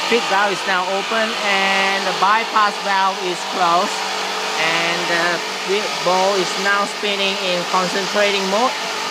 feed valve is now open and the bypass valve is closed, and the ball is now spinning in concentrating mode.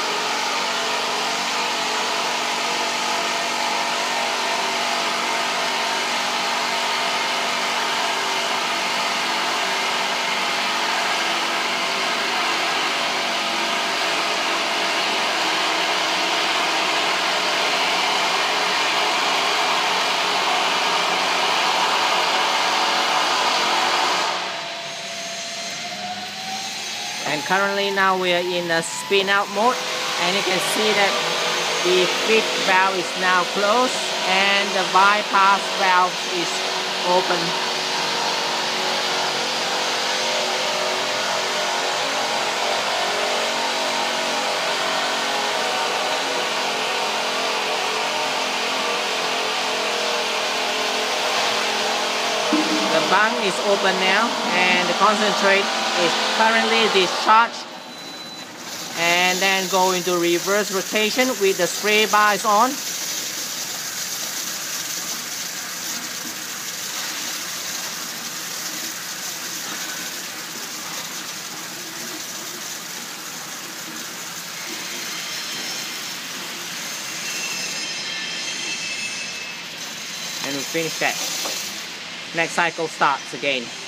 And currently now we are in the spin out mode, and you can see that the feed valve is now closed and the bypass valve is open. The bung is open now and the concentrate is currently discharged, and then go into reverse rotation with the spray bars on. And we finish that. Next cycle starts again.